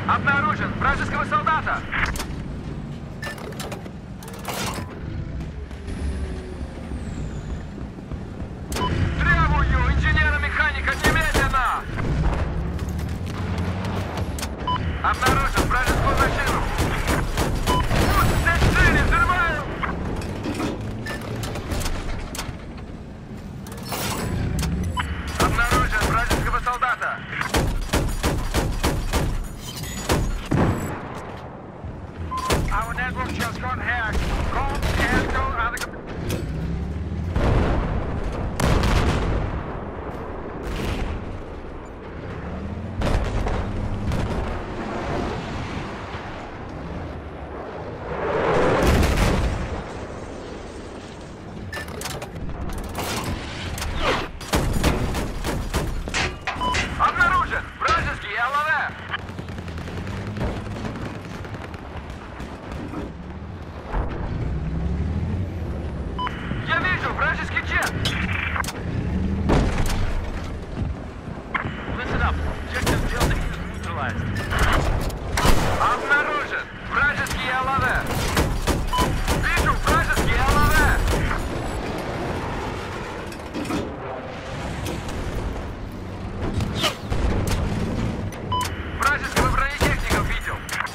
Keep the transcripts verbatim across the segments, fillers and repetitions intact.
Обнаружен вражеского солдата! Требую инженера-механика немедленно! Обнаружен вражескую машину! Пусть здесь цели, взрываю! Обнаружен вражеского солдата! Our network just got hacked. Call and go on the... Обнаружен вражеский ЛВ! Я вижу вражеский джет! Listen up. Objective building is neutralized. Обнаружен вражеский ЛВ! Вижу вражеский ЛВ! Вражеского бронетехника видел!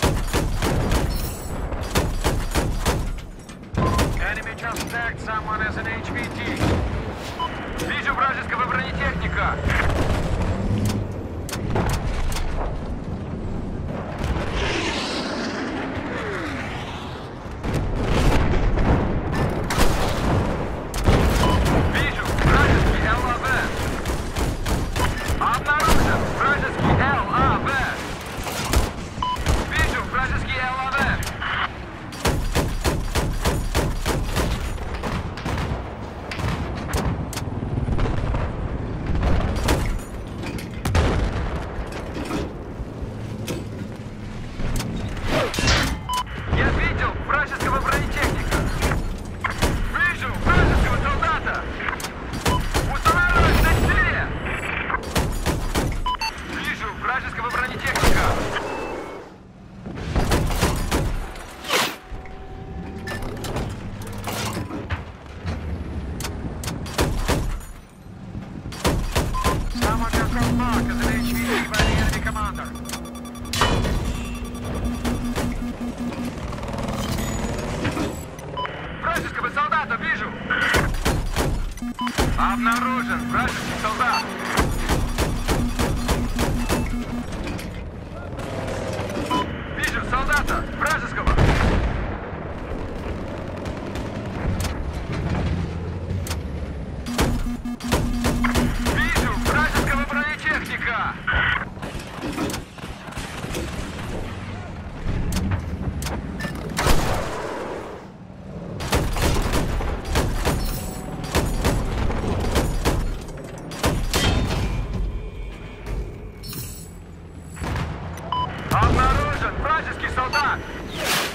Enemy just tagged someone as an эйч ви ти. Вижу вражеского бронетехника! Вижу вражеский ЛАВ! Обнаружен вражеский ЛАВ! Вижу вражеский ЛАВ! Я видел вражеского бронетехника! Вижу вражеского солдата! Устанавливаюсь на цели! Вижу вражеского бронетехника! Someone just got marked as an эйч ви ти by the enemy commander. Вражеского солдата вижу! Обнаружен вражеский солдат! Вижу солдата вражеского! Вижу вражеского бронетехника! Обнаружен вражеский солдат!